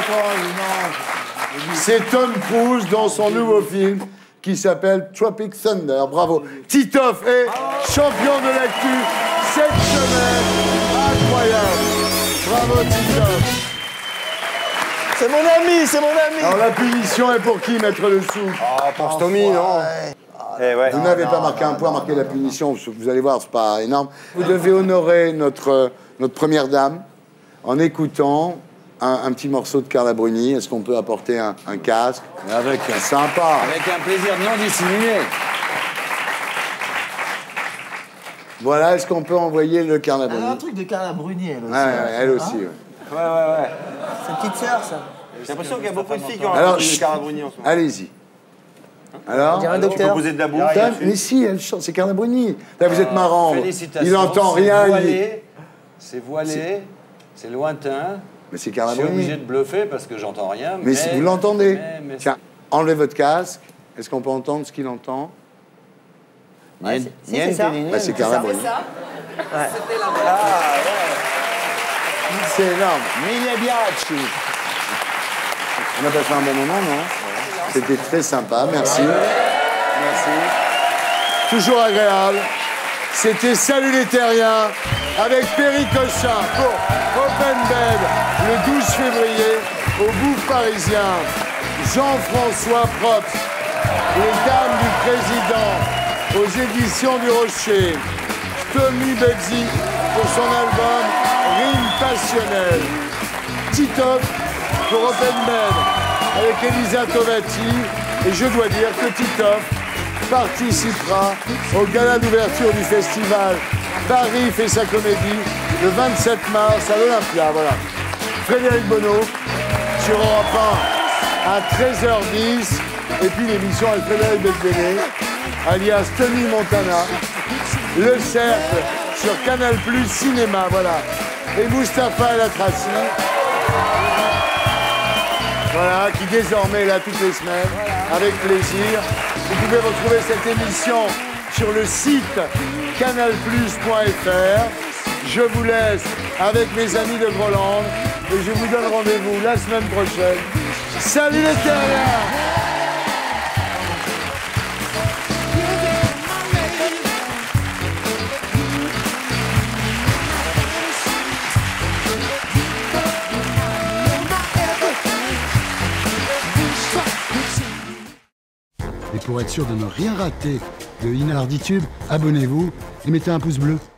C'est Tom Cruise dans son nouveau film qui s'appelle Tropic Thunder. Bravo. Titoff est champion de l'actu cette semaine. Incroyable. Bravo Titoff. C'est mon ami, c'est mon ami. Alors la punition est pour qui, Maître Le Souk? Pour Tommy, non. Vous n'avez pas marqué un point, marqué la punition. Vous allez voir, c'est pas énorme. Vous devez honorer notre première dame en écoutant un petit morceau de Carla Bruni. Est-ce qu'on peut apporter un casque? Avec sympa. Avec un plaisir non dissimulé. Voilà, est-ce qu'on peut envoyer le Carla Bruni? Un truc de Carla Bruni, elle aussi. Elle aussi, ouais. Ouais. C'est une petite sœur, ça. J'ai l'impression qu'il y a beaucoup de filles qui ont Alors, entendu Carla Bruni en ce moment. allez-y. Alors, un docteur. Je peux poser de la boue. mais si, elle chante, c'est Carla Bruni. Là, vous êtes marrant. Félicitations. Il n'entend rien. C'est voilé, c'est lointain. Mais c'est Carla Je suis Bruni. obligé de bluffer parce que j'entends rien. Mais si vous l'entendez. mais- Tiens, enlevez votre casque. Est-ce qu'on peut entendre ce qu'il entend? c'est ça. Bah, c'est Carla Bruni. C'est ça? C'était la C'est énorme. Mille Biaggi. On a passé un bon moment, non? C'était très sympa, merci. Merci. Toujours agréable. C'était Salut les Terriens avec Perry Cochin pour Open Bed le 12 février au Bouffe Parisien. Jean-François Probst, Les Dames du Président aux éditions du Rocher. Tommy Bugsy pour son album Rime passionnelle. Titoff pour Open Bed avec Elisa Tovati. Et je dois dire que Titoff participera au gala d'ouverture du festival Paris fait sa comédie le 27 mars à l'Olympia. Voilà. Frédéric Bonneau sur Europe 1 à 13h10. Et puis l'émission avec Frédéric Becbédé, alias Tony Montana. Le Cercle sur Canal Plus Cinéma. Voilà. Et Mustapha El Atrassi. Voilà, qui désormais est là toutes les semaines, avec plaisir. Vous pouvez retrouver cette émission sur le site canalplus.fr. Je vous laisse avec mes amis de Groland et je vous donne rendez-vous la semaine prochaine. Salut les terriens! Et pour être sûr de ne rien rater de Inarditube, abonnez-vous et mettez un pouce bleu.